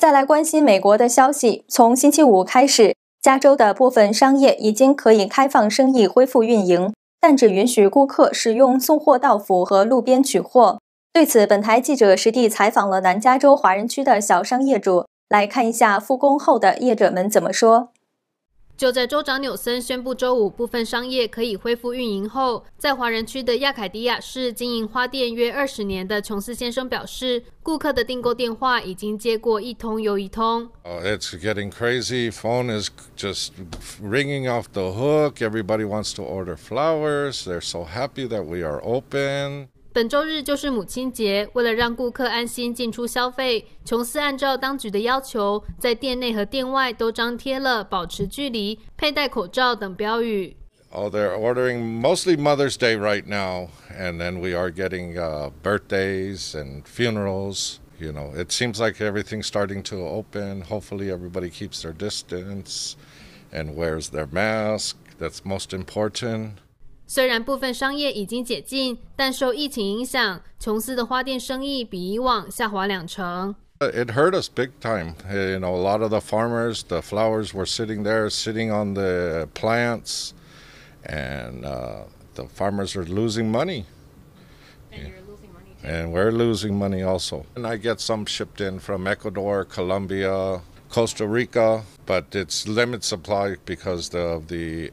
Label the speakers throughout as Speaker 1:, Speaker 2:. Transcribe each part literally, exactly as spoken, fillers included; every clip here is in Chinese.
Speaker 1: 再来关心美国的消息，从星期五开始，加州的部分商业已经可以开放生意恢复运营，但只允许顾客使用送货到府和路边取货。对此，本台记者实地采访了南加州华人区的小商业主，来看一下复工后的业者们怎么说。
Speaker 2: 就在州长纽森宣布周五部分商业可以恢复运营后，在华人区的亚凯迪亚市经营花店约二十年的琼斯先生表示，顾客的订购电话已经接过一通又一通。
Speaker 3: Oh, it's getting crazy. Phone is just ringing off the hook. Everybody wants to order flowers. They're so happy that we are open.
Speaker 2: 本周日就是母亲节，为了让顾客安心进出消费，琼斯按照当局的要求，在店内和店外都张贴了保持距离、佩戴口罩等标语。
Speaker 3: Oh, they're ordering mostly Mother's Day right now, and then we are getting uh, birthdays and funerals. You know, it seems like everything's starting to open. Hopefully everybody keeps their distance and wears their mask. That's most important.
Speaker 2: 虽然部分商业已经解禁，但受疫情影响，琼斯的花店生意比以往下滑两成。
Speaker 3: It hurt us big time. You know, a lot of the farmers, the flowers were sitting there, sitting on the plants, and uh, the farmers are losing money.
Speaker 2: And you're losing money too.
Speaker 3: And we're losing money also. And I get some shipped in from Ecuador, Colombia, Costa Rica, but it's limited supply because of the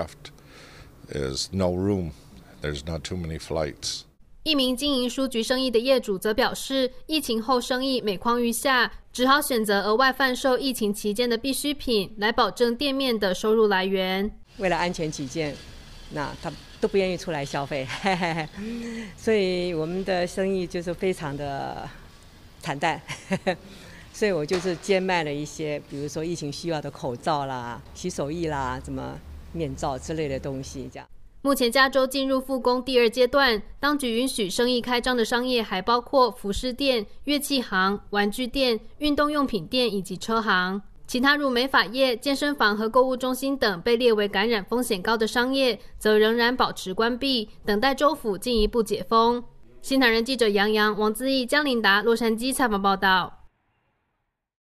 Speaker 3: aircraft.Is no room. There's not too many flights.
Speaker 2: 一名经营书局生意的业主则表示，疫情后生意每况愈下，只好选择额外贩售疫情期间的必需品，来保证店面的收入来源。
Speaker 4: 为了安全起见，那他都不愿意出来消费，所以我们的生意就是非常的惨淡。所以我就是兼卖了一些，比如说疫情需要的口罩啦、洗手液啦，怎么。面罩之类的东西，这样。
Speaker 2: 目前加州进入复工第二阶段，当局允许生意开张的商业还包括服饰店、乐器行、玩具店、运动用品店以及车行。其他如美发业、健身房和购物中心等被列为感染风险高的商业，则仍然保持关闭，等待州府进一步解封。新唐人记者杨洋、王姿毅、江琳达洛杉矶采访报道。